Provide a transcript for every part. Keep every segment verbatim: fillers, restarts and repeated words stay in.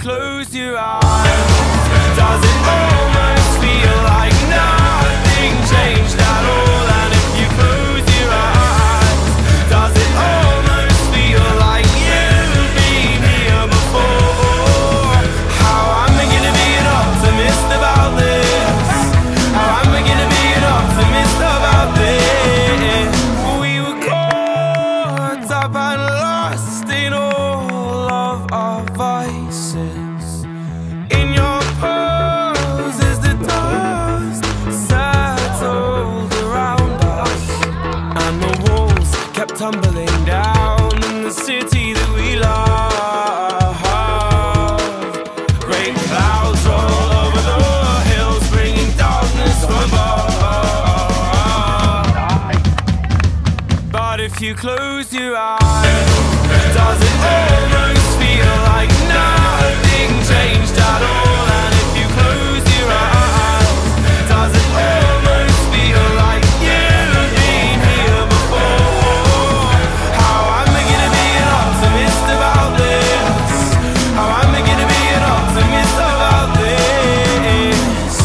close your eyes, does it almost feel like nothing changed at all? And if you close your eyes, does it almost feel like you've been here before? How am I gonna be an optimist about this? How am I gonna be an optimist about this? We were caught up and lost in all of our vices. In your pose as the dust settled around us, and the walls kept tumbling down in the city that we love. Great clouds roll over the hills, bringing darkness from above. But if you close your eyes, does it almost feel like nothing changed at all? And if you close your eyes, does it almost feel like you've been here before? How am I gonna be an optimist about this? How am I gonna be an optimist about this?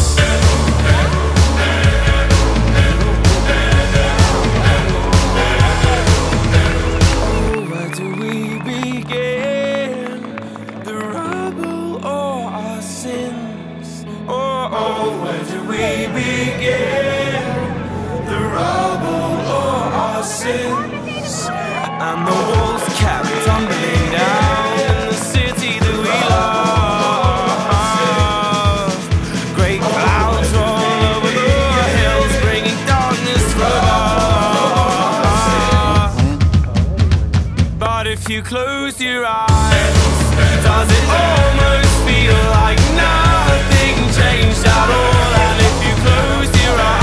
Oh, where do we begin? The rubble or our sins? Oh, oh, where do we begin? The rubble or our sins? And the walls kept tumbling down in the city that we love. Great clouds roll over the hills, bringing darkness from above. But if you close your eyes, does it almost feel like nothing changed at all? And if you close your eyes,